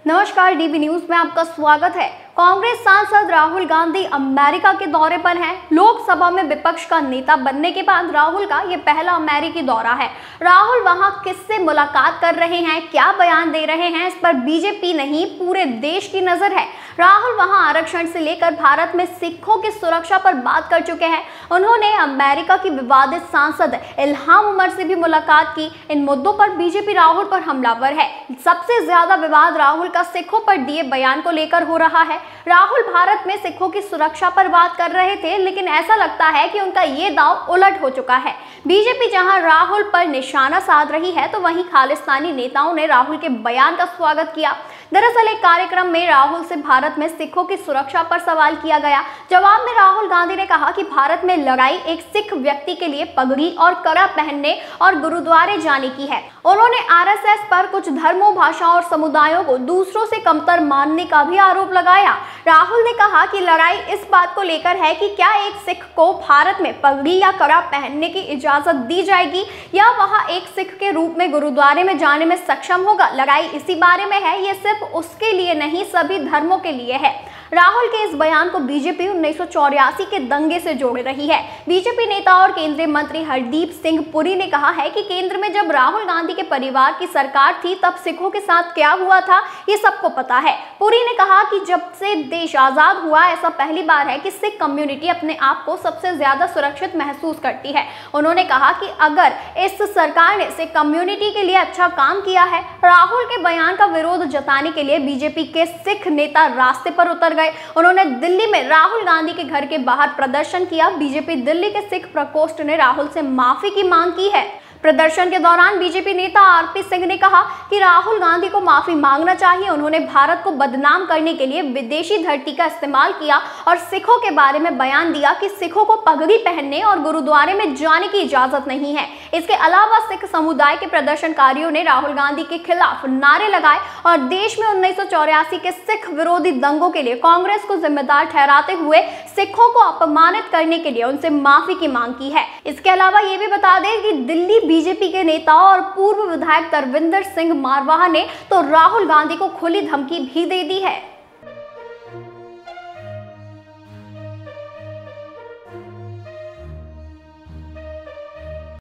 नमस्कार, dB news में आपका स्वागत है। कांग्रेस सांसद राहुल गांधी अमेरिका के दौरे पर हैं। लोकसभा में विपक्ष का नेता बनने के बाद राहुल का ये पहला अमेरिकी दौरा है। राहुल वहां किससे मुलाकात कर रहे हैं, क्या बयान दे रहे हैं, इस पर बीजेपी नहीं पूरे देश की नजर है। राहुल वहां आरक्षण से लेकर भारत में सिखों की सुरक्षा पर बात कर चुके हैं। उन्होंने अमेरिका की विवादित सांसद इल्हाम उमर से भी मुलाकात की। इन मुद्दों पर बीजेपी राहुल पर हमलावर है। सबसे ज्यादा विवाद राहुल का सिखों पर दिए बयान को लेकर हो रहा है। राहुल भारत में सिखों की सुरक्षा पर बात कर रहे थे, लेकिन ऐसा लगता है कि उनका ये दांव उलट हो चुका है। बीजेपी जहां राहुल पर निशाना साध रही है, तो वहीं खालिस्तानी नेताओं ने राहुल के बयान का स्वागत किया। दरअसल एक कार्यक्रम में राहुल से भारत में सिखों की सुरक्षा पर सवाल किया गया। जवाब में राहुल गांधी ने कहा कि भारत में लड़ाई एक सिख व्यक्ति के लिए पगड़ी और कड़ा पहनने और गुरुद्वारे जाने की है। उन्होंने आरएसएस पर कुछ धर्मों, भाषाओं और समुदायों को दूसरों से कमतर मानने का भी आरोप लगाया। राहुल ने कहा कि लड़ाई इस बात को लेकर है कि क्या एक सिख को भारत में पगड़ी या कड़ा पहनने की इजाजत दी जाएगी या वहां एक सिख के रूप में गुरुद्वारे में जाने में सक्षम होगा। लड़ाई इसी बारे में है, ये सिर्फ उसके लिए नहीं, सभी धर्मों के लिए है। राहुल के इस बयान को बीजेपी 1984 के दंगे से जोड़ रही है। बीजेपी नेता और केंद्रीय मंत्री हरदीप सिंह पुरी ने कहा है कि केंद्र में जब राहुल गांधी के परिवार की सरकार थी, तब सिखों के साथ क्या हुआ था ये सबको पता है। पुरी ने कहा कि जब से देश आजाद हुआ, ऐसा पहली बार है कि सिख कम्युनिटी अपने आप को सबसे ज्यादा सुरक्षित महसूस करती है। उन्होंने कहा कि अगर इस सरकार ने सिख कम्युनिटी के लिए अच्छा काम किया है। राहुल के बयान का विरोध जताने के लिए बीजेपी के सिख नेता रास्ते पर उतर गए। उन्होंने दिल्ली में राहुल गांधी के घर के बाहर प्रदर्शन किया। बीजेपी दिल्ली के सिख प्रकोष्ठ ने राहुल से माफी की मांग की है। प्रदर्शन के दौरान बीजेपी नेता आरपी सिंह ने कहा कि राहुल गांधी को माफी मांगना चाहिए। उन्होंने भारत को बदनाम करने के लिए विदेशी धरती का इस्तेमाल किया और सिखों के बारे में बयान दिया कि सिखों को पगड़ी पहनने और गुरुद्वारे में जाने की इजाजत नहीं है। इसके अलावा सिख समुदाय के प्रदर्शनकारियों ने राहुल गांधी के खिलाफ नारे लगाए और देश में 1984 के सिख विरोधी दंगों के लिए कांग्रेस को जिम्मेदार ठहराते हुए सिखों को अपमानित करने के लिए उनसे माफी की मांग की है। इसके अलावा ये भी बता दें कि दिल्ली बीजेपी के नेता और पूर्व विधायक तरविंदर सिंह मारवाहा ने तो राहुल गांधी को खुली धमकी भी दे दी है।